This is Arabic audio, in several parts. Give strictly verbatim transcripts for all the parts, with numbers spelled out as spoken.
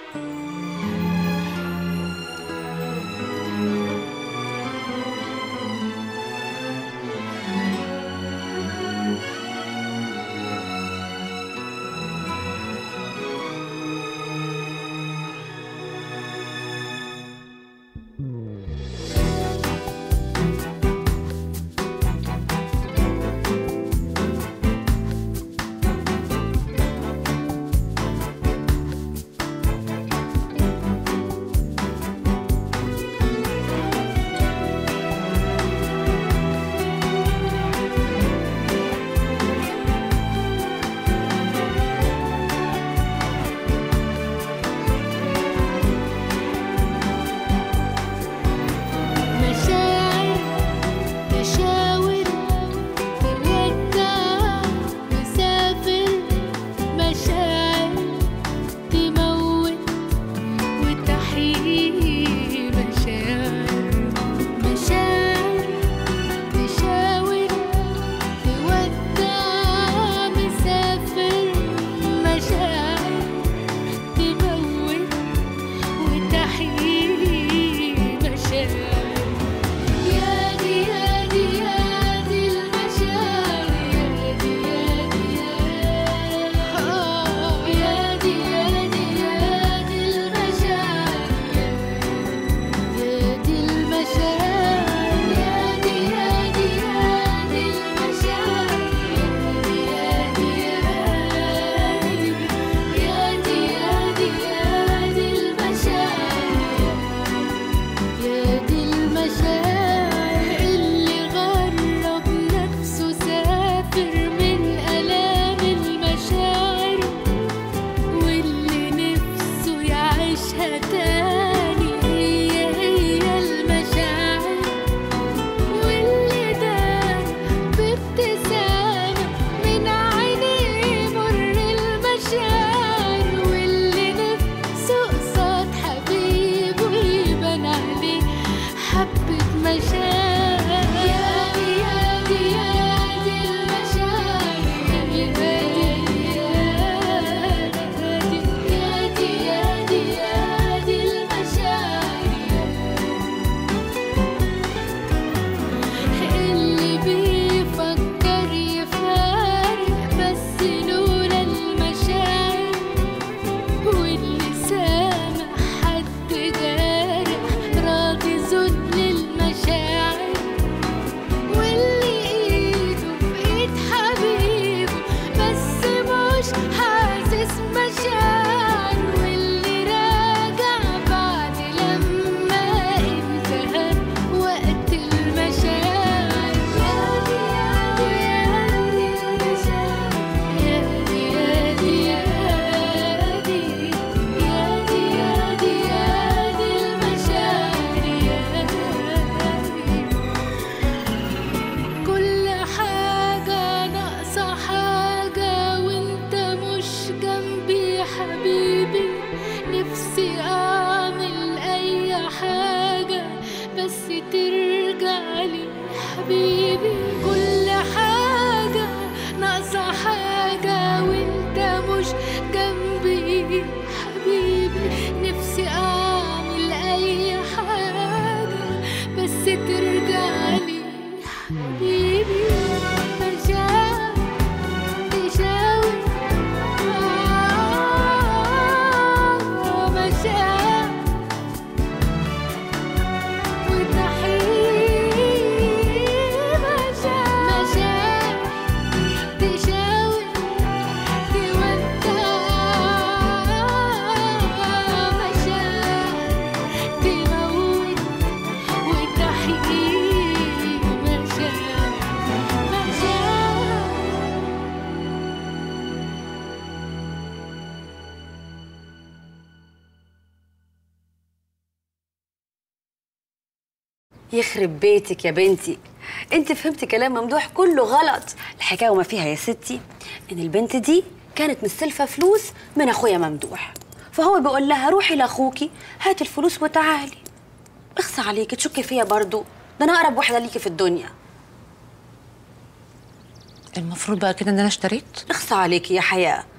يخرب بيتك يا بنتي، انت فهمتي كلام ممدوح كله غلط. الحكايه وما فيها يا ستي ان البنت دي كانت مستلفه فلوس من اخويا ممدوح، فهو بيقول لها روحي لاخوكي هاتي الفلوس وتعالي. اخصى عليكي تشكي فيا برضو، ده انا اقرب واحده ليكي في الدنيا. المفروض بقى كده ان انا اشتريت؟ اخصى عليكي يا حياه،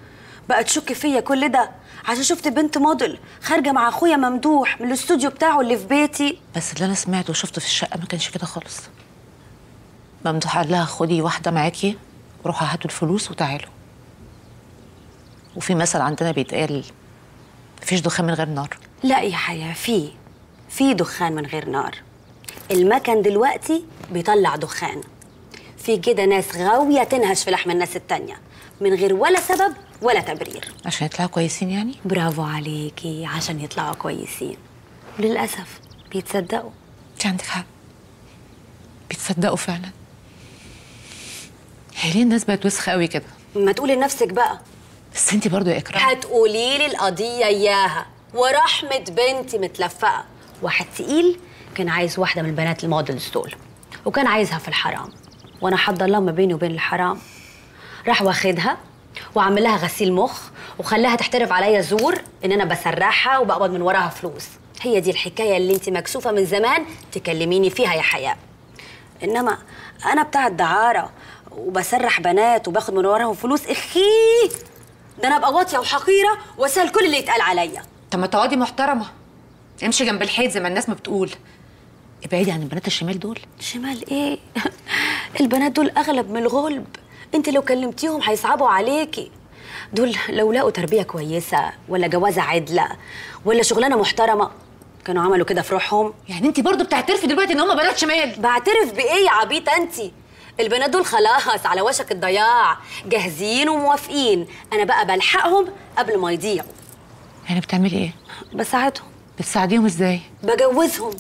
بقى تشك فيا كل ده عشان شفت بنت موديل خارجه مع اخويا ممدوح من الاستوديو بتاعه اللي في بيتي؟ بس اللي انا سمعته وشفته في الشقه ما كانش كده خالص. ممدوح قال لها خدي واحده معاكي وروحوا هاتوا الفلوس وتعالوا. وفي مثل عندنا بيتقال مفيش دخان من غير نار. لا يا حياه، في في دخان من غير نار. المكن دلوقتي بيطلع دخان. في كده ناس غاويه تنهش في لحم الناس التانيه من غير ولا سبب ولا تبرير، عشان يطلعوا كويسين يعني. برافو عليكي، عشان يطلعوا كويسين. وللاسف بيتصدقوا. انت عندك حق، بيتصدقوا فعلا. هي ليه الناس بقت وسخه قوي كده؟ ما تقولي لنفسك بقى. بس انت برضو يا اكرام هتقولي لي القضيه اياها ورحمه بنتي متلفقه. واحد تقيل كان عايز واحده من البنات المودلز دول، وكان عايزها في الحرام، وانا حضر لها ما بيني وبين الحرام. راح واخدها وعمل لها غسيل مخ وخلاها تحترف عليا زور ان انا بسرحها وبقبض من وراها فلوس. هي دي الحكايه اللي انت مكسوفه من زمان تكلميني فيها يا حياه. انما انا بتاعه دعاره وبسرح بنات وباخد من وراهم فلوس؟ اخي ده انا ابقى واطيه وحقيره واسال كل اللي يتقال عليا. طب ما تقعدي محترمه، امشي جنب الحيط زي ما الناس ما بتقول. ابعدي عن البنات الشمال دول. شمال ايه؟ البنات دول اغلب من الغلب. انت لو كلمتيهم هيصعبوا عليكي. دول لو لقوا تربيه كويسه ولا جوازه عدله ولا شغلانه محترمه كانوا عملوا كده في روحهم. يعني انت برضو بتعترفي دلوقتي ان هم بنات شمال؟ بعترف بايه يا عبيطه انت؟ البنات دول خلاص على وشك الضياع، جاهزين وموافقين. انا بقى بلحقهم قبل ما يضيعوا. يعني بتعملي ايه؟ بساعدهم. بتساعديهم ازاي؟ بجوزهم.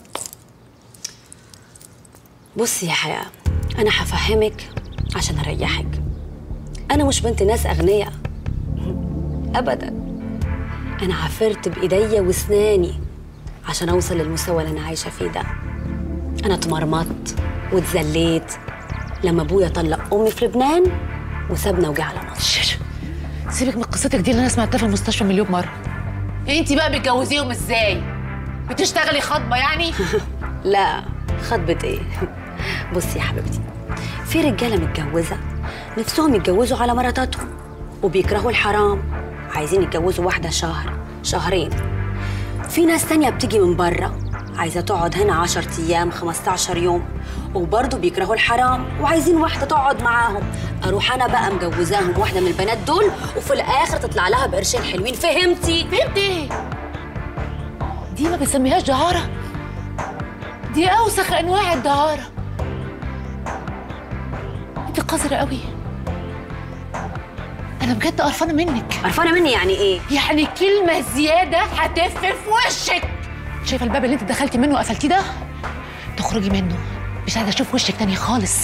بصي يا حياه، انا هفهمك عشان اريحك. انا مش بنت ناس اغنياء ابدا. انا عافرت بايديا واسناني عشان اوصل للمستوى اللي انا عايشه فيه ده. انا اتمرمطت واتذليت لما ابويا طلق امي في لبنان وسابنا وجه على مصر. سيبك من قصتك دي اللي انا سمعتها في المستشفى مليون مره. انت بقى بتجوزيهم ازاي؟ بتشتغلي خطبه يعني؟ لا، خطبه ايه؟ بصي يا حبيبتي، في رجاله متجوزه نفسهم يتجوزوا على مراتاتهم وبيكرهوا الحرام، عايزين يتجوزوا واحده شهر شهرين. في ناس تانية بتيجي من بره عايزه تقعد هنا عشرة ايام خمستاشر يوم وبرضه بيكرهوا الحرام وعايزين واحده تقعد معاهم. اروح انا بقى مجوزاهم واحده من البنات دول وفي الاخر تطلع لها بقرشين حلوين. فهمتي؟ فهمت ايه؟ دي ما بنسميهاش دعاره، دي اوسخ انواع الدعاره. انت قذرة قوي. انا بجد قرفانه منك. قرفانه مني يعني ايه؟ يعني كلمه زياده هتف في وشك. شايفه الباب اللي انت دخلتي منه وقفلتيه ده؟ تخرجي منه، مش عايزه اشوف وشك تاني خالص.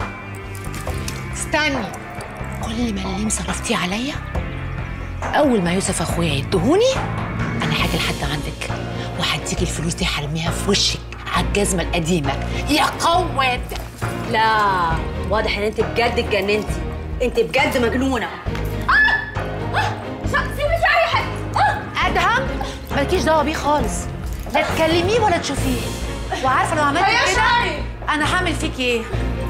استني، كل مليم صرفتيه عليا اول ما يوسف اخويا يدهوني انا هاجي لحد عندك وهديكي الفلوس دي هرميها في وشك على الجزمه القديمه يا قواد. لا، واضح ان انت بجد اتجننتي. انت بجد مجنونه. اه اه سيبي شريحك. اه ادهم مالكيش دعوه بيه خالص، لا تكلميه ولا تشوفيه. وعارفه لو عملت كده انا هعمل فيكي ايه؟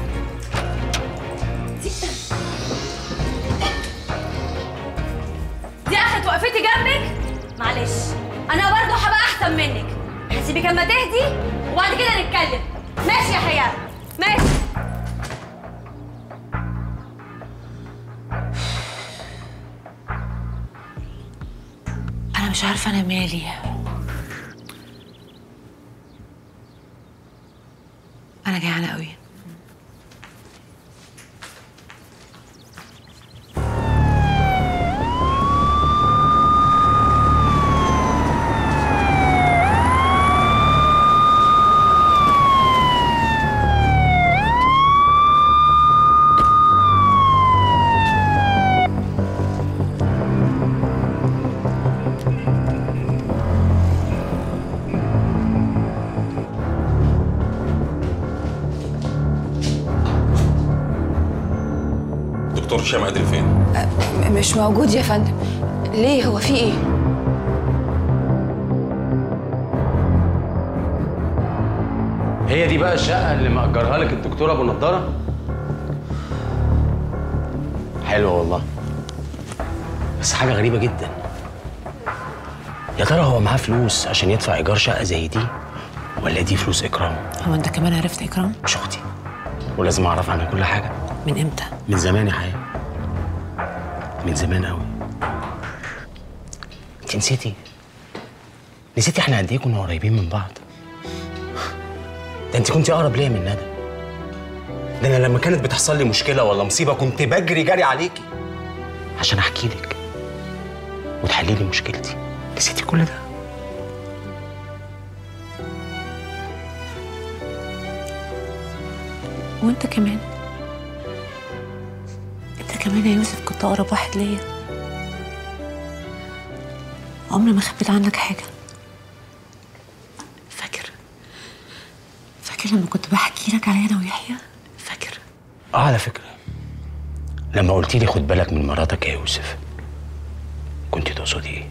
دي اخرة وقفتي جنبك؟ معلش انا برضه هبقى احسن منك. هسيبك اما تهدي وبعد كده نتكلم. ماشي يا حياه؟ ماشي. انا مش عارفه انا مالي. انا جعانه قوي. دكتور هشام قادري فين؟ مش موجود يا فندم. ليه، هو في ايه؟ هي دي بقى الشقة اللي مأجرها لك الدكتور أبو نضارة؟ حلوة والله. بس حاجه غريبه جدا. يا ترى هو معاه فلوس عشان يدفع ايجار شقه زي دي، ولا دي فلوس اكرام؟ هو انت كمان عرفت اكرام؟ مش اختي، ولازم اعرف عنها كل حاجه. من امتى؟ من زمان يا حياه، من زمان قوي. انت نسيتي نسيتي احنا قد ايه كنا قريبين من بعض؟ ده انت كنتي اقرب ليا من ندى. ده انا لما كانت بتحصل لي مشكله ولا مصيبه كنت بجري جري عليكي عشان احكي لك وتحلي لي مشكلتي. نسيتي كل ده؟ وانت كمان انت كمان يا يوسف كنت اقرب واحد ليا. عمري ما خبيت عنك حاجه. فاكر فاكر لما كنت بحكي لك عليا انا ويحيى؟ فاكر؟ اه على فكره، لما قلتي لي خد بالك من مراتك يا يوسف، كنت تقصدي ايه؟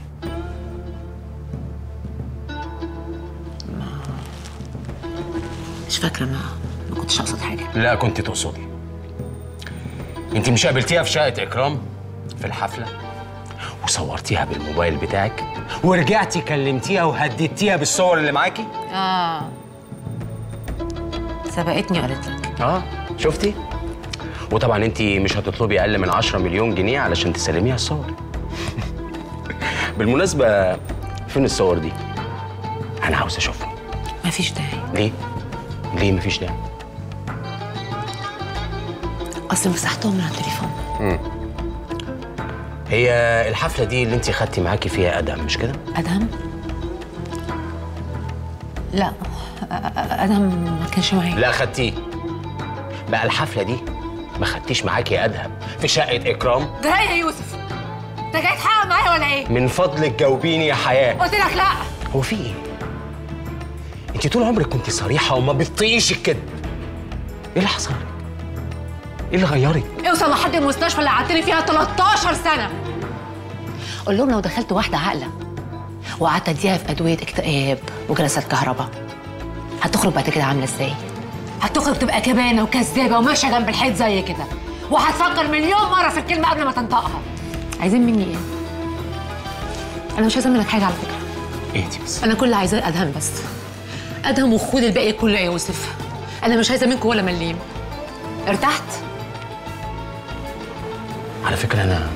ما مش فاكره. ما ما كنتش اقصد حاجه. لا كنت تقصدي. انت مش قابلتيها في شقه اكرام في الحفله وصورتيها بالموبايل بتاعك ورجعتي كلمتيها وهددتيها بالصور اللي معاكي؟ اه سبقتني وقالت لك. اه شفتي؟ وطبعا انت مش هتطلبي اقل من عشرة مليون جنيه علشان تسلميها الصور. بالمناسبه فين الصور دي؟ انا عاوز اشوفهم. مفيش داعي. ليه؟ ليه مفيش داعي؟ اصل مسحتهم من على التليفون. امم هي الحفله دي اللي انت خدتي معاكي فيها ادهم مش كده؟ ادهم؟ لا ادهم ما كانش معايا. لا خدتيه. بقى الحفله دي ما خدتيش معاكي يا ادهم في شقه اكرام؟ ده ايه يا يوسف؟ انت جاي تحقق معايا ولا ايه؟ من فضلك جاوبيني يا حياه. قلت لك لا. هو في ايه؟ انت طول عمرك كنت صريحه وما بتطيقيش الكذب. ايه اللي حصل لك؟ ايه اللي غيرك؟ اوصل لحد المستشفى اللي قعدتني فيها تلتاشر سنه. قول لهم لو دخلت واحده عاقله وقعدت اديها في ادويه اكتئاب وجلسات كهرباء هتخرج بعد كده عامله ازاي؟ هتخرج تبقى كبانه وكذابه وماشيه جنب الحيط زي كده، وهتفكر مليون مره في الكلمه قبل ما تنطقها. عايزين مني ايه؟ انا مش عايزه منك حاجه على فكره. ايه دي بس؟ انا كل اللي عايزاه ادهم بس. ادهم وخد الباقي كله يا يوسف. انا مش عايزه منكم ولا مليم. ارتحت؟ على فكره انا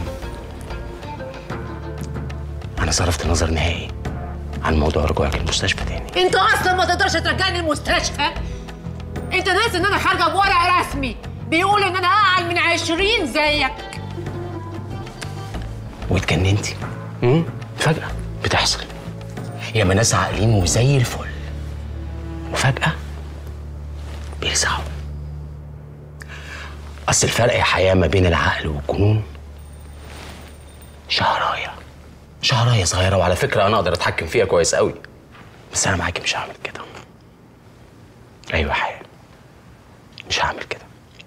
انا صرفت نظر نهائي عن موضوع رجوعك المستشفى تاني. انت اصلا ما تقدرش ترجعني المستشفى. انت ناسي ان انا خارجه بورق رسمي بيقول ان انا اقل من عشرين زيك. واتجننتي؟ امم فجأة بتحصل. ياما ناس عاقلين وزي الفل وفجأة بيلسعوا. اصل الفرق يا حياة ما بين العقل والجنون شعرايه شعرايه صغيرة، وعلى فكرة انا اقدر اتحكم فيها كويس قوي، بس انا معاكي مش هعمل كده. ايوه يا حياة مش هعمل كده.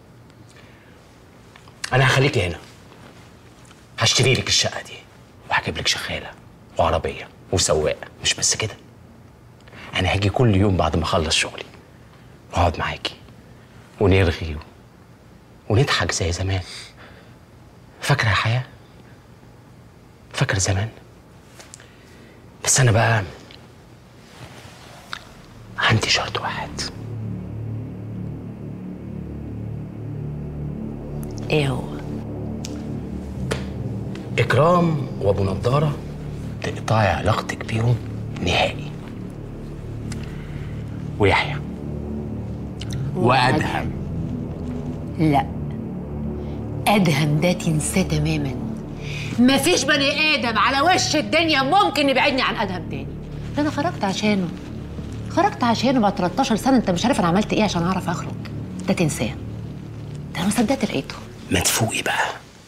انا هخليكي هنا، هشتري لك الشقة دي وهجيب لك شغالة وعربية وسواق. مش بس كده، انا هاجي كل يوم بعد ما اخلص شغلي واقعد معاكي ونرغي ونضحك زي زمان. فاكرة يا حياة؟ فاكرة زمان؟ بس انا بقى عندي شرط واحد. ايه هو؟ إكرام وأبو نضارة تقطعي علاقتك بيهم نهائي، ويحيى وأدهم. لا، أدهم ده تنساه تماما. مفيش بني آدم على وش الدنيا ممكن يبعدني عن أدهم تاني. ده أنا خرجت عشانه خرجت عشانه بعد تلتاشر سنة. أنت مش عارف أنا عملت إيه عشان أعرف أخرج. ده تنساه. ده أنا ما صدقت لقيته. ما تفوقي بقى،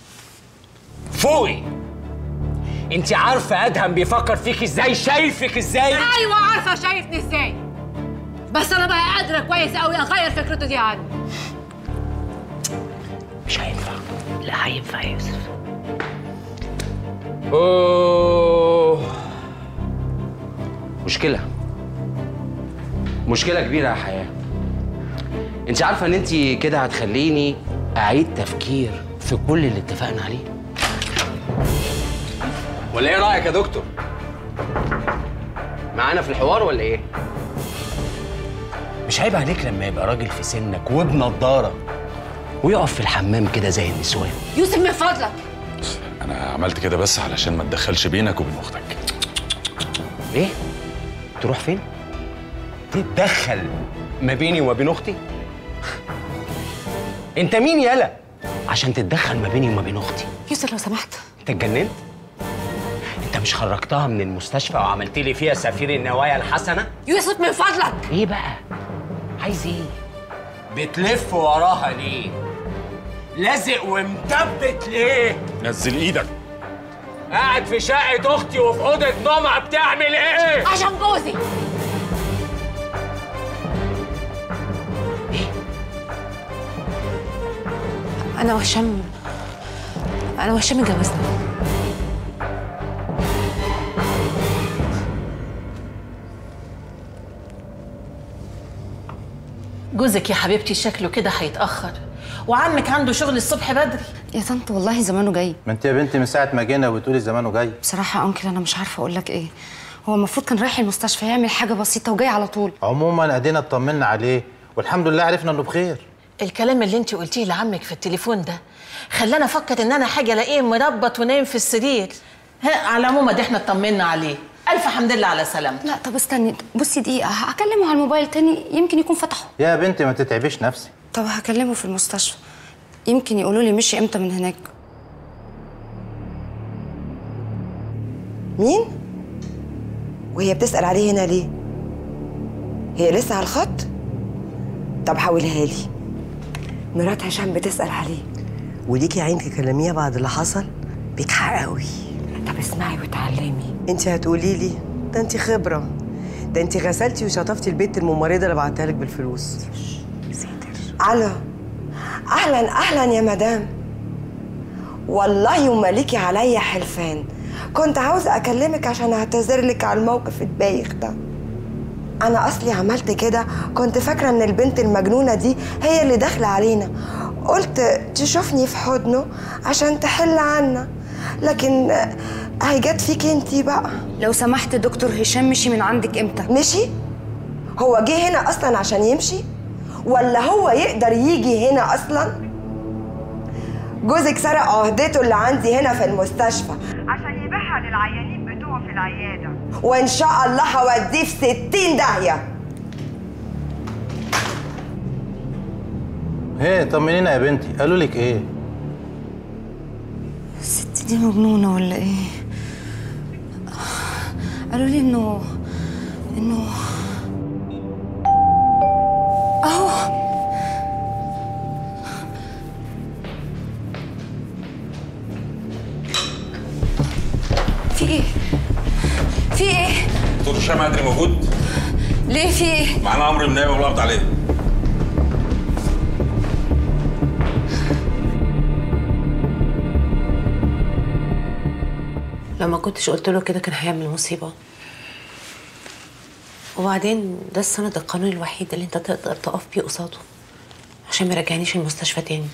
فوقي. انت عارفه ادهم بيفكر فيك ازاي، شايفك ازاي؟ ايوه عارفه شايفني ازاي، بس انا بقى قادره كويس قوي اغير فكرته دي عني. مش هينفع. لا هينفع يا يوسف. اوه مشكله مشكله كبيره يا حياه. انت عارفه ان انت كده هتخليني اعيد تفكير في كل اللي اتفقنا عليه. ولا ايه رايك يا دكتور؟ معانا في الحوار ولا ايه؟ مش عيب عليك لما يبقى راجل في سنك وبنضاره ويقف في الحمام كده زي النسوان؟ يوسف من فضلك. انا عملت كده بس علشان ما تدخلش بينك وبين اختك. ايه؟ تروح فين؟ تتدخل ما بيني وما بين اختي؟ انت مين يالا عشان تتدخل ما بيني وما بين اختي؟ يوسف لو سمحت. انت اتجننت؟ انت مش خرجتها من المستشفى وعملت لي فيها سفير النوايا الحسنه؟ يوسف من فضلك. ايه بقى؟ عايز ايه؟ بتلف وراها ليه؟ لازق ومثبت ليه؟ نزل ايدك. قاعد في شقه اختي وفي اوضه نومها بتعمل ايه؟ عشان جوزي. انا وهشام انا وهشام اتجوزنا. جوزك يا حبيبتي شكله كده هيتأخر، وعمك عنده شغل الصبح بدري. يا طنط والله زمانه جاي. ما انت يا بنتي من ساعه ما جينا وبتقولي زمانه جاي. بصراحه يا انكل انا مش عارفه اقول لك ايه. هو المفروض كان رايح المستشفى يعمل حاجه بسيطه وجاي على طول. عموما ادينا اطمنا عليه والحمد لله عرفنا انه بخير. الكلام اللي انت قلتيه لعمك في التليفون ده خلاني افكر ان انا حاجه الاقيه مربط ونايم في السرير. ها على العموم ادي احنا اطمنا عليه. الف حمد لله على سلامته. لا طب استني بصي دقيقه هكلمه على الموبايل تاني يمكن يكون فتحه. يا بنتي ما تتعبيش نفسك. طب هكلمه في المستشفى يمكن يقولوا لي مشي امتى من هناك. مين؟ وهي بتسأل عليه هنا ليه؟ هي لسه على الخط؟ طب حولها لي. مرات هشام بتسأل عليه وليكي عين تكلميها بعد اللي حصل؟ بيكحق قوي. طب اسمعي وتعلمي. انت هتقولي لي ده انت خبرة، ده انت غسلتي وشطفتي البيت الممرضة اللي بعتها لك بالفلوس. ساتر. الو اهلا اهلا يا مدام. والله وما ليكي عليا حلفان، كنت عاوزه اكلمك عشان اعتذر لك على الموقف البايخ ده. انا اصلي عملت كده، كنت فاكره ان البنت المجنونه دي هي اللي داخله علينا، قلت تشوفني في حضنه عشان تحل عنا، لكن هي جت فيكي انتي بقى. لو سمحت دكتور هشام مشي من عندك امتى؟ مشي؟ هو جه هنا اصلا عشان يمشي؟ ولا هو يقدر يجي هنا اصلا؟ جوزك سرق عهدته اللي عندي هنا في المستشفى عشان يبيعها للعيانين بتوعه في العياده، وان شاء الله هوديه في ستين داهيه. ايه طمنينا يا بنتي، قالوا لك ايه؟ الست دي مجنونه ولا ايه؟ قالوا لي انه انه اهو. في ايه؟ في ايه؟ دكتور هشام عدلي موجود؟ ليه في ايه؟ معانا عمرو النائب والقبض عليه. لو ما كنتش قلت له كده كان هيعمل مصيبه. وبعدين ده السند القانوني الوحيد اللي انت تقدر تقف بيه قصاده عشان ما يرجعنيش المستشفى تاني.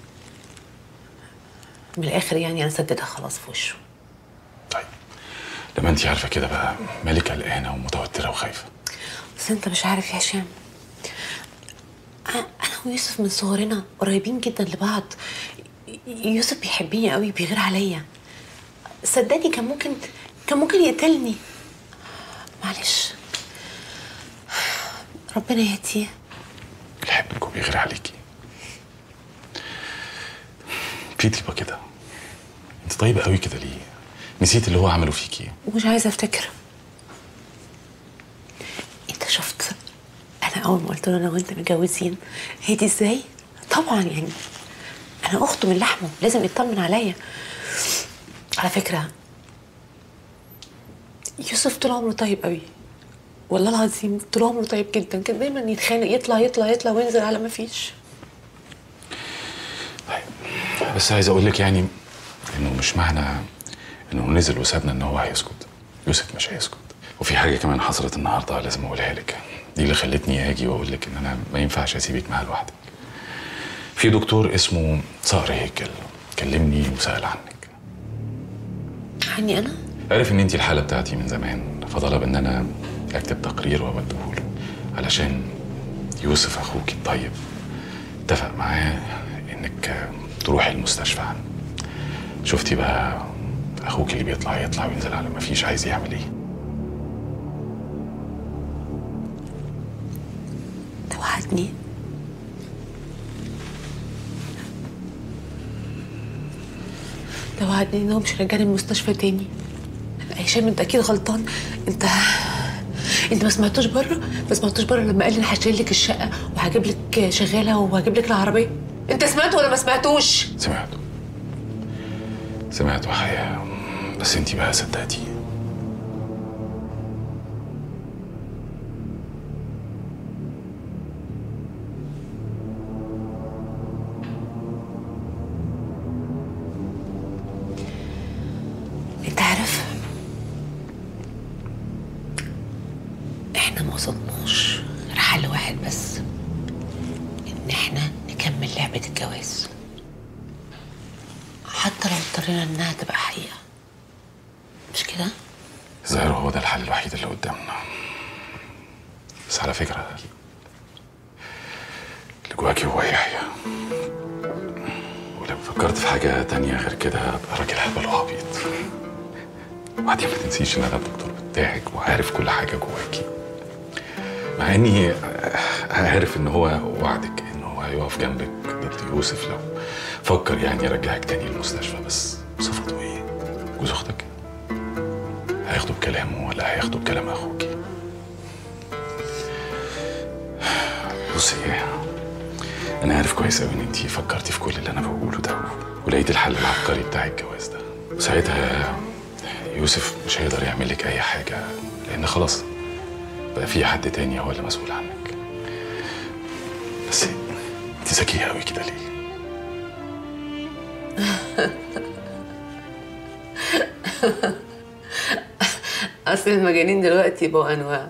من الاخر يعني انا سددها خلاص في وشه. طيب لما انت عارفه كده بقى مالك قلقانه ومتوتره وخايفه؟ بس انت مش عارف يا هشام، انا ويوسف من صغرنا قريبين جدا لبعض. يوسف بيحبني قوي بيغير عليا، صدقني كان ممكن كان ممكن يقتلني. معلش ربنا يهديه. بيحبك وبيغير عليكي. في طيبه كده. انت طيبه قوي كده ليه؟ نسيت اللي هو عمله فيكي؟ ومش عايزه افتكر. انت شفت انا اول ما قلت له انا وانت متجوزين هدي ازاي؟ طبعا يعني انا اخته من لحمه لازم يطمن عليا. على فكره يوسف طول عمره طيب قوي والله العظيم، طول عمره طيب جدا. كان دايما يتخانق يطلع يطلع يطلع وينزل على ما فيش. طيب بس عايز اقول لك يعني انه مش معنى انه نزل وسابنا ان هو هيسكت. يوسف مش هيسكت. وفي حاجه كمان حصلت النهارده لازم اقولها لك، دي اللي خلتني اجي واقول لك ان انا ما ينفعش اسيبك معاها لوحدك. في دكتور اسمه صقر هيكل كلمني وسال عنك. عني انا؟ عارف ان انت الحاله بتاعتي من زمان، فطلب ان انا اكتب تقرير واوديه له علشان يوسف اخوك الطيب اتفق معاه انك تروحي المستشفى عنه. شفتي بقى اخوك اللي بيطلع يطلع وينزل على ما فيش، عايز يعمل ايه؟ توعدني توعدني ان هو مش هيرجعني المستشفى تاني. هشام انت اكيد غلطان. انت انت ما سمعتوش بره ما سمعتوش بره لما قال لي انا هشيل لك الشقه وهجيب لك شغاله وهجيب لك العربيه؟ انت سمعته ولا ما سمعتوش؟ سمعته سمعته حقيقة، بس انتي بقى صدقتي. انت عارف احنا ما وصلناش غير حل واحد بس، ان احنا نكمل لعبة الجواز حتى لو اضطرينا انها تبقى حقيقة، مش كده؟ الظاهر هو ده الحل الوحيد اللي قدامنا. بس على فكرة اللي جواكي هو يحيى، ولو فكرت في حاجة تانية غير كده ابقى راجل هبل وعبيط. وبعدين ما تنسيش ان انا الدكتور بتاعك وعارف كل حاجة جواكي، مع اني عارف ان هو وعدك ان هو هيقف جنبك ضد يوسف لو فكر يعني يرجعك تاني المستشفى. بس صفته ايه؟ جوز اختك هياخدوا بكلامه ولا هياخدوا بكلام اخوكي؟ بصي، انا عارف كويس قوي ان انتي فكرتي في كل اللي انا بقوله ده ولقيت الحل العبقري بتاع الجواز ده، وساعتها يوسف مش هيقدر يعمل لك اي حاجه لان خلاص بقى في حد تاني هو اللي مسؤول عنك. بس انت ذكيه قوي كده ليه؟ اصل المجانين دلوقتي بقوا انواع.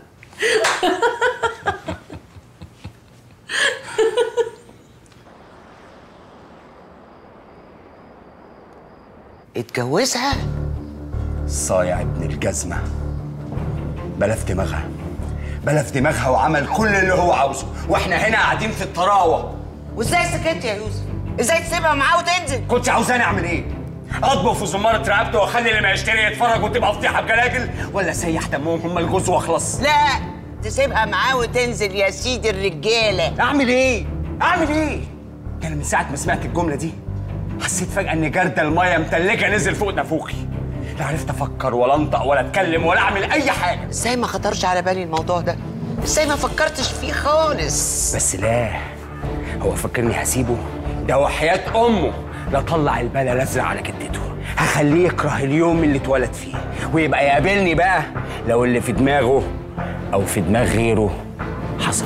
اتجوزها؟ صايع ابن الجزمة، بلا في دماغها بلا في دماغها وعمل كل اللي هو عاوزه، واحنا هنا قاعدين في الطراوة. وازاي سكت يا يوسف؟ ازاي تسيبها معاه وتنزل؟ كنت عاوزاني اعمل ايه؟ اطبق في زمارة رقبته واخلي اللي ما يشتري يتفرج وتبقى فضيحة بجلاجل، ولا سيح دمهم هم الجوز واخلص؟ لا، تسيبها معاه وتنزل يا سيدي الرجالة. اعمل ايه؟ اعمل ايه؟ ده انا من ساعة ما سمعت الجملة دي حسيت فجأة ان جردل المية متلجة نزل فوق نافوخي، لا عرفت افكر ولا انطق ولا اتكلم ولا اعمل اي حاجة. ازاي ما خطرش على بالي الموضوع ده؟ ازاي ما فكرتش فيه خالص؟ بس لا، هو فكرني هسيبه؟ ده وحياة امه لا طلع البلا الازرق على جدته، هخليه يكره اليوم اللي اتولد فيه ويبقى يقابلني بقى لو اللي في دماغه او في دماغ غيره حصل.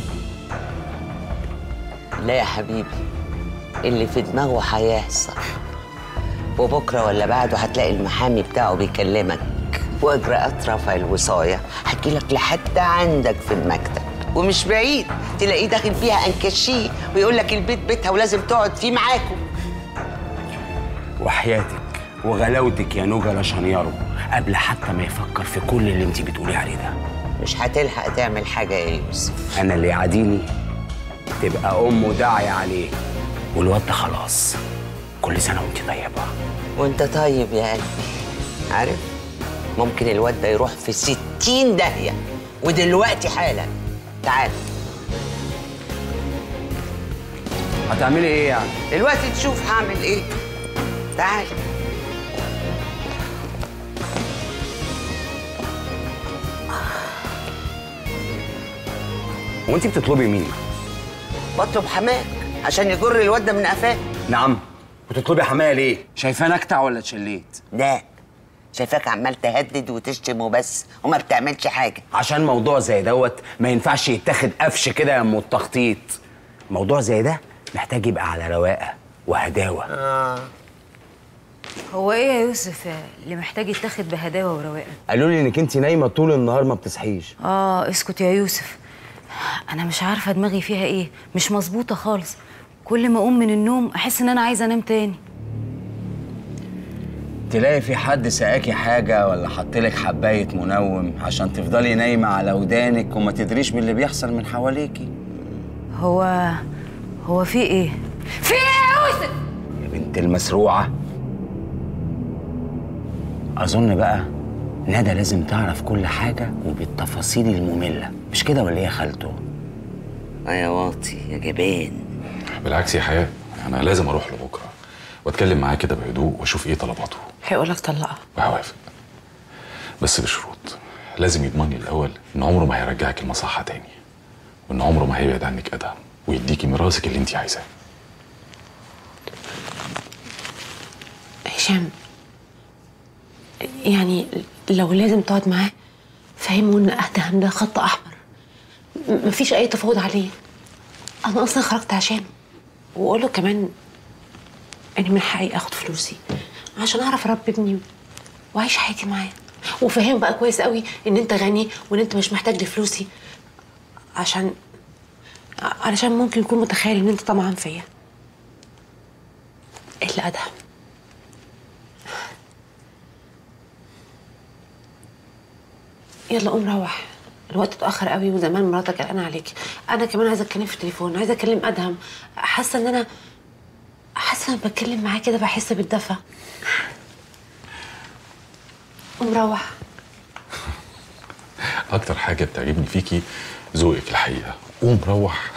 لا يا حبيبي، اللي في دماغه هيحصل، وبكره ولا بعده هتلاقي المحامي بتاعه بيكلمك واجراءات رفع الوصايه هتجيلك لحد عندك في المكتب، ومش بعيد تلاقيه داخل فيها انكشيه ويقول لك البيت بيتها ولازم تقعد فيه معاكم. وحياتك وغلاوتك يا نوجة لا شنياره قبل حتى ما يفكر في كل اللي انت بتقولي عليه ده. مش هتلحق تعمل حاجه يا يوسف. انا اللي يعاديني تبقى امه داعيه عليه، والواد ده خلاص. كل سنه وانت طيبه. وانت طيب يا قلبي. عارف ممكن الواد ده يروح في ستين داهيه ودلوقتي حالا. تعال. هتعملي ايه يعني؟ دلوقتي تشوف هعمل ايه. تعال. وانت بتطلبي مين؟ بطلب حماك عشان يجر الواد ده من قفاه. نعم. وتطلبي حماية ليه؟ شايفاه اكتع ولا اتشليت؟ لا، شايفاك عمال تهدد وتشتم وبس وما بتعملش حاجه. عشان موضوع زي دوت ما ينفعش يتاخد قفش كده يا ام التخطيط. موضوع زي ده محتاج يبقى على رواقه وهداوه. اه هو ايه يا يوسف اللي محتاج يتاخد بهداوه ورواقه؟ قالوا لي انك انت نايمه طول النهار ما بتصحيش. اه اسكت يا يوسف، انا مش عارفه دماغي فيها ايه، مش مظبوطه خالص. كل ما اقوم من النوم احس ان انا عايزه انام تاني. تلاقي في حد سقاكي حاجة ولا حطلك حباية منوم عشان تفضلي نايمة على ودانك وما تدريش باللي بيحصل من حواليكي. هو هو في ايه؟ في ايه يا يوسف؟ يا بنت المسروعة، أظن بقى ندى لازم تعرف كل حاجة وبالتفاصيل المملة، مش كده ولا ايه يا خالته؟ اه يا واطي يا جبان. بالعكس يا حياة، انا لازم اروح له بكره واتكلم معاه كده بهدوء واشوف ايه طلباته. هيقولك طلقها. وهوافق، بس بشروط. لازم يضمن لي الاول ان عمره ما هيرجعك المصحه تاني، وان عمره ما هيبعد عنك ادهم، ويديكي ميراثك اللي انت عايزاه. هشام، يعني لو لازم تقعد معاه فهمه ان ادهم ده خط احمر، مفيش اي تفاوض عليه. انا اصلا خرجت عشانه، واقول له كمان اني من حقي اخد فلوسي عشان اعرف اربي ابني واعيش حياتي معاه، وفهم بقى كويس قوي ان انت غني وان انت مش محتاج لفلوسي عشان علشان ممكن يكون متخيل ان انت طمعان فيا. الا ادهم يلا قوم روح، الوقت اتاخر قوي وزمان مراتك قلقانه عليك. انا كمان عايزه اتكلم في التليفون، عايزه اكلم ادهم. حاسه ان انا حاسه لما بتكلم معاه كده بحس بالدفى. قوم روح. اكتر حاجه بتعجبني فيكي ذوقك الحقيقه. قوم روح.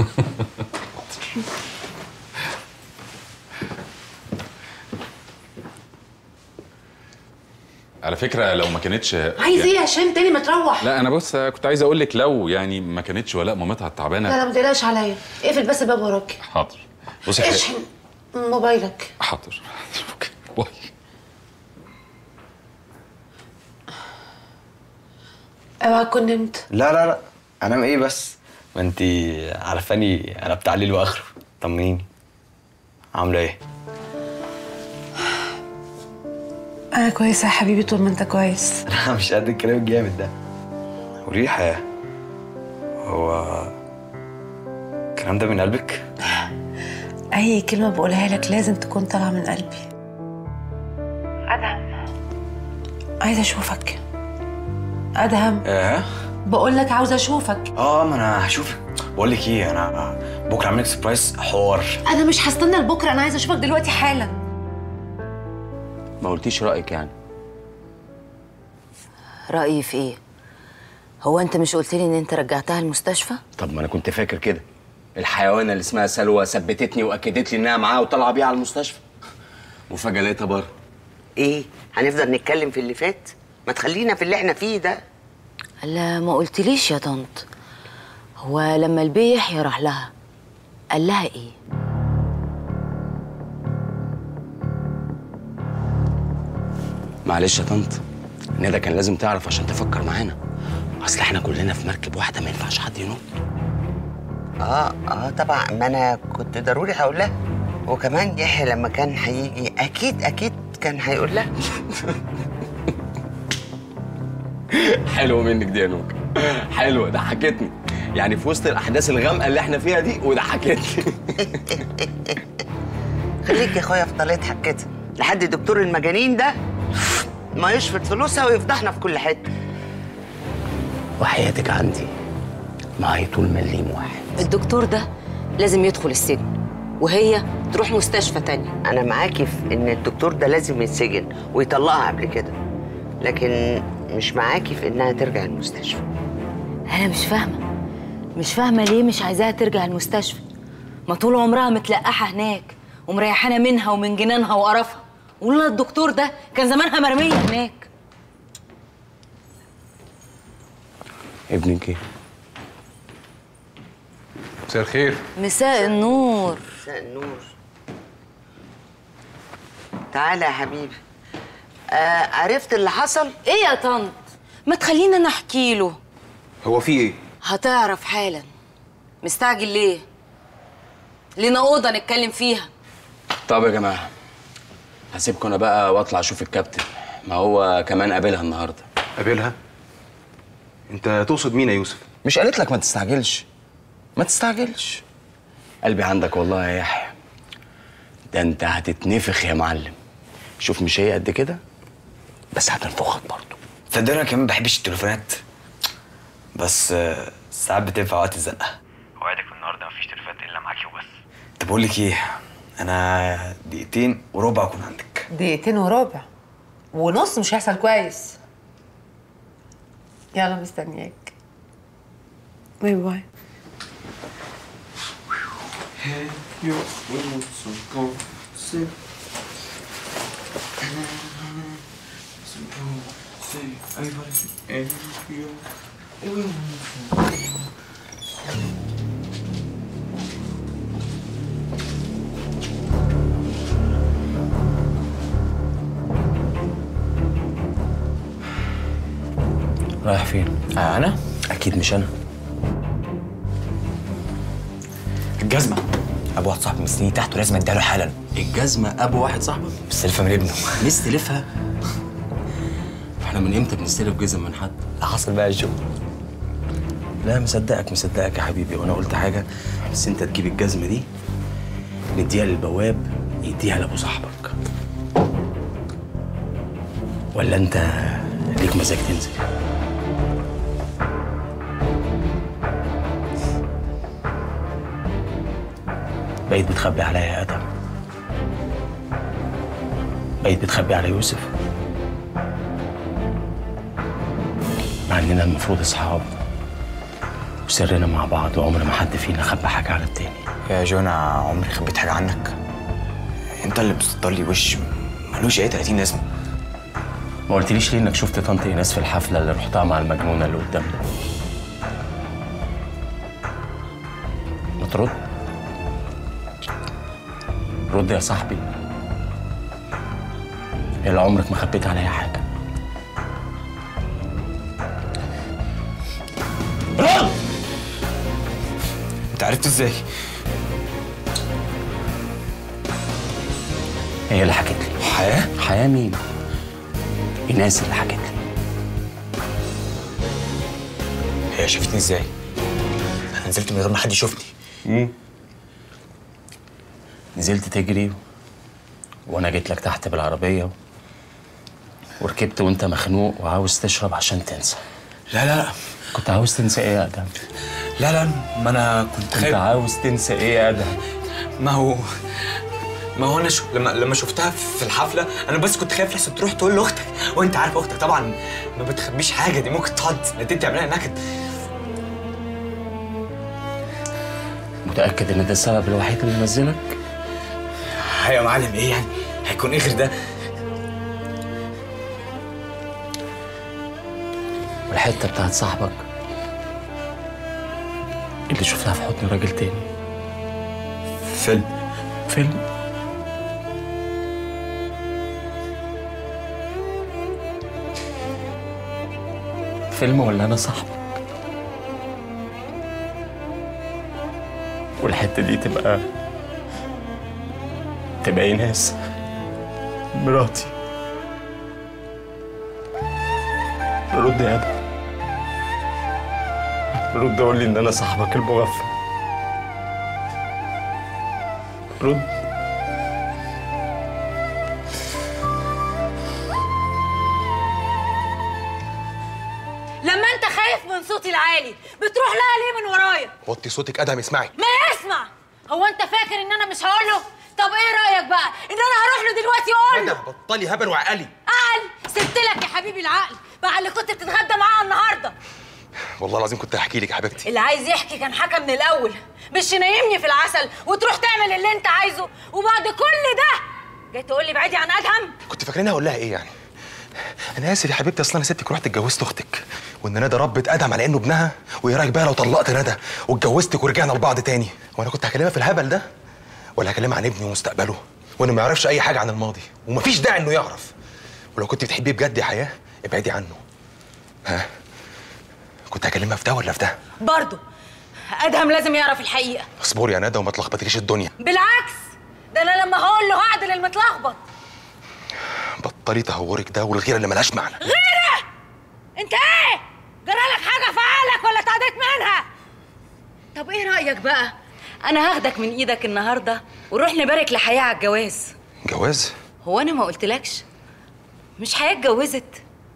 على فكره لو ما كانتش عايز ايه يا هشام تاني؟ ما تروح. لا انا بص كنت عايز اقول لك لو يعني ما كانتش ولاء مامتها التعبانه. لا لا ما تقلقش عليا، اقفل بس الباب وراك. حاضر. بصي اشحن موبايلك. حاضر. اوكي باي. اوعى تكون نمت. لا لا لا انام ايه بس؟ ما انت عارفاني انا بتاع الليل واخره. طمنيني، عامله ايه؟ انا كويسه يا حبيبي طول ما انت كويس. انا مش قد الكلام الجامد ده. قولي حياه، هو الكلام ده من قلبك؟ اي كلمه بقولها لك لازم تكون طالعه من قلبي. ادهم عايزه اشوفك. ادهم ايه؟ بقول لك عاوزه اشوفك. اه ما انا هشوفك. بقول لك ايه، انا بكره عامل لك سربرايز حوار. انا مش هستنى لبكره، انا عايزه اشوفك دلوقتي حالا. ما قلتيش رأيك يعني؟ رأيي في ايه؟ هو انت مش قلت لي ان انت رجعتها المستشفى؟ طب ما انا كنت فاكر كده. الحيوانه اللي اسمها سلوى ثبتتني واكدت لي انها معاها وطالعه بيها على المستشفى، وفجاه لقيتها بره. ايه هنفضل نتكلم في اللي فات؟ ما تخلينا في اللي احنا فيه ده. لا ما قلتليش يا طنط، هو لما البيه يحيى راح لها قال لها ايه؟ معلش يا طنط، ندى كان لازم تعرف عشان تفكر معانا، اصل احنا كلنا في مركب واحده ما ينفعش حد ينط. اه اه طبعا، ما انا كنت ضروري هقول لها. وكمان يحيى لما كان هيجي اكيد اكيد كان هيقول لها. حلوه منك دي يا نوكا، حلوه، ضحكتني يعني في وسط الاحداث الغامقه اللي احنا فيها دي، وضحكتني. خليك يا اخويا في طليتها كده لحد دكتور المجانين ده ما يشفط فلوسها ويفضحنا في كل حته. وحياتك عندي معايا طول مليم واحد. الدكتور ده لازم يدخل السجن وهي تروح مستشفى تانية. انا معاكي في ان الدكتور ده لازم يتسجن ويطلقها قبل كده، لكن مش معاكي في انها ترجع المستشفى. انا مش فاهمه مش فاهمه ليه مش عايزاها ترجع المستشفى؟ ما طول عمرها متلقحه هناك ومريحانه منها ومن جنانها وقرفها، ولولا الدكتور ده كان زمانها مرميه هناك. ابنك ايه؟ مساء الخير. مساء النور. مساء النور. تعالى يا حبيبي. آه عرفت اللي حصل؟ ايه يا طنط؟ ما تخلينا انا احكي له. هو في ايه؟ هتعرف حالا. مستعجل ليه؟ لينا اوضه نتكلم فيها. طب يا جماعه هسيبكم انا بقى واطلع اشوف الكابتن، ما هو كمان قابلها النهارده. قابلها؟ انت تقصد مين يا يوسف؟ مش قالت لك ما تستعجلش؟ ما تستعجلش. قلبي عندك والله يا يحيى، ده انت هتتنفخ يا معلم. شوف مش هي قد كده بس هتنفخك برضه. تصدق انا كمان ما بحبش التليفونات، بس آه، ساعات بتنفع وقت الزنقه. اوعدك النهارده مفيش تليفونات الا معاكي وبس. طب بقول لك ايه، انا دقيقتين وربع اكون عندك. دقيقتين وربع ونص مش هيحصل كويس. يلا مستنياك. باي باي. رايح فين؟ آه انا؟ اكيد مش انا. الجزمه ابو واحد صاحبي مستني تحت ولازم اديها له حالا. الجزمه ابو واحد صاحبك؟ مستلفها من ابنه. مستلفها؟ احنا من امتى بنستلف جزم من حد؟ اللي حصل بقى يا جو؟ لا مصدقك مصدقك يا حبيبي، وانا قلت حاجه بس انت تجيب الجزمه دي نديها للبواب يديها لابو صاحبك، ولا انت ليك مزاج تنزل؟ بقيت بتخبي عليا يا ادم، بقيت بتخبي على يوسف، مع اننا المفروض اصحاب وسرنا مع بعض وعمر ما حد فينا خبى حاجه على التاني. يا جو انا عمري خبيت حاجه عنك، انت اللي بتصدر لي وش ملوش اي تلاتين لازمه. ما قلتليش ليه انك شفت طنط ايناس في الحفله اللي رحتها مع المجنونه اللي قدامنا؟ ما ترد، رد يا صاحبي، يلا عمرك ما خبيت عليا حاجه. رد! انت عرفت ازاي؟ هي اللي حكت لي. حياه؟ حياه مين؟ ايناس اللي حكت لي. هي شافتني ازاي؟ انا نزلت من غير ما حد يشوفني. امم نزلت تجري وانا جيت لك تحت بالعربيه وركبت وانت مخنوق وعاوز تشرب عشان تنسى. لا لا لا. كنت عاوز تنسى ايه يا ادم؟ لا لا ما انا كنت خايف. كنت عاوز تنسى ايه يا ادم؟ ما هو ما هو انا شو... لما لما شفتها في الحفله انا بس كنت خايف لحسن تروح تقول لاختك، وانت عارف اختك طبعا ما بتخبيش حاجه، دي ممكن تقعد سنتين تعملها نكد. متاكد ان ده السبب الوحيد اللي نزلك؟ يا معلم ايه يعني؟ هيكون ايه غير ده؟ والحته بتاعت صاحبك اللي شفتها في حضن راجل تاني. فيلم فيلم فيلم ولا انا صاحبك؟ والحته دي تبقى تبقى ايناس مراتي. رد يا ادم، رد قول لي ان انا صاحبك المغفل. رد. لما انت خايف من صوتي العالي بتروح لها ليه من ورايا؟ وطي صوتك ادهم يسمعي. ما يسمع. هو انت فاكر ان انا مش هقول له؟ طب ايه رايك بقى ان انا هروح له دلوقتي واقول له؟ ادهم بطلي هبل وعقلي. عقل؟ سبت لك يا حبيبي العقل مع اللي كنت بتتغدى معاه النهارده. والله العظيم كنت هحكي لك يا حبيبتي. اللي عايز يحكي كان حكى من الاول، مش نايمني في العسل وتروح تعمل اللي انت عايزه، وبعد كل ده جاي تقول لي بعيدي عن ادهم؟ كنت فاكريني هقول لها ايه يعني؟ انا اسف يا حبيبتي، اصل انا سبتك ورحت اتجوزت اختك، وان ندى ربت ادهم على انه ابنها، وايه رايك بقى لو طلقت ندى واتجوزتك ورجعنا لبعض تاني؟ وانا كنت هكلمها في الهبل ده ولا هكلمها عن ابني ومستقبله وانه ما يعرفش اي حاجه عن الماضي ومفيش داعي انه يعرف؟ ولو كنت بتحبيه بجد يا حياه ابعدي عنه. ها كنت هكلمها في ده ولا في ده؟ برضه ادهم لازم يعرف الحقيقه. اصبري يا ندى وما تلخبطيليش الدنيا. بالعكس ده انا لما هقول له هعدل المتلخبط. بطلي تهورك ده والغيره اللي ملهاش معنى. غيره؟ انت ايه؟ جرالك حاجه في عقلك ولا اتعديت منها؟ طب ايه رايك بقى؟ انا هاخدك من ايدك النهارده ونروح نبارك لحياه على الجواز. جواز؟ هو انا ما قلتلكش مش حياة اتجوزت؟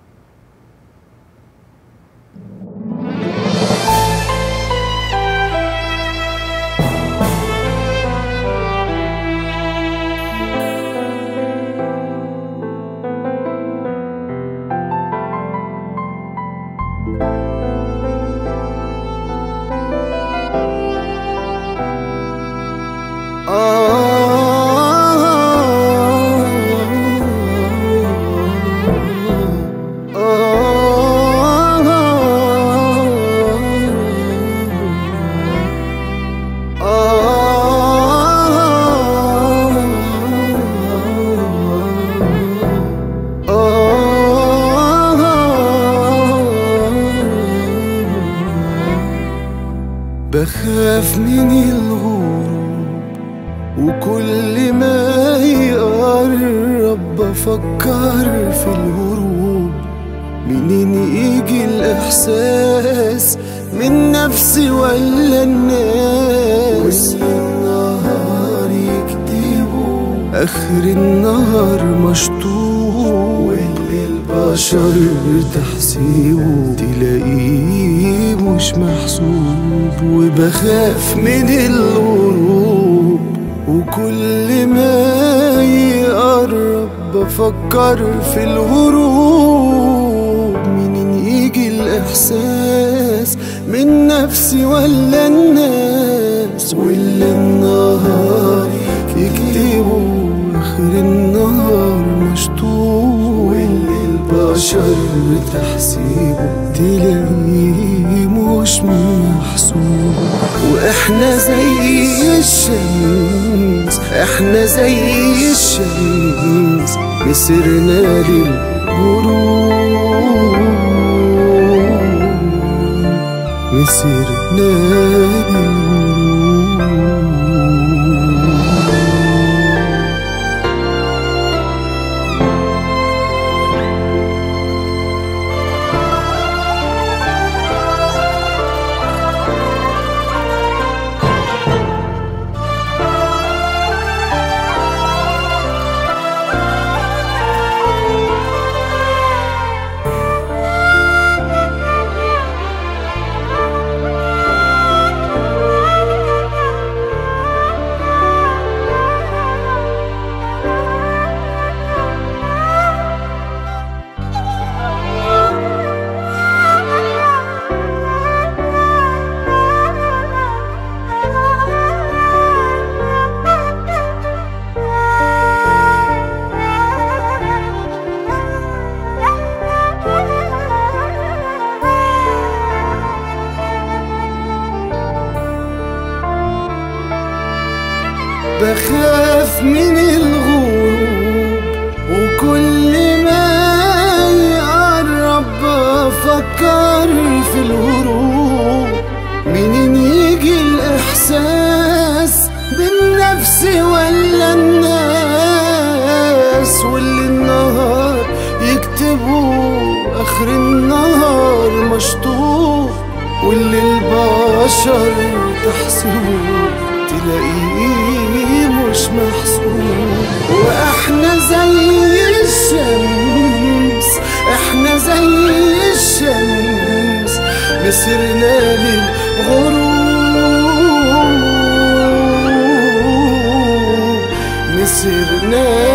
بخاف من الغروب وكل ما يقرب بفكر في الهروب. منين يجي الإحساس من نفسي ولا الناس؟ والنهار يكتبوا آخر النهار مشطوب، واللي البشر تحسيبه تلاقيه مش محسوب. وبخاف من الغروب وكل ما يقرب بفكر في الهروب. منين يجي الإحساس من نفسي ولا الناس؟ واللي النهار يكتبوا آخر النهار مشطوب، واللي البشر تحسيبه تلاقيه مش محسوب. واحنا زي الشمس، احنا زي الشمس مسرنا للغروب، مسرنا للغروب. بخاف من الغروب وكل ما يقرب بفكر في الهروب. منين يجي الإحساس بالنفس ولا الناس؟ واللي النهار يكتبوا آخر النهار مشطوب، واللي البشر تحسبه تلاقيه مش محسوب. واحنا زي الشمس، احنا زي الشمس مسرنا للغروب، مسرنا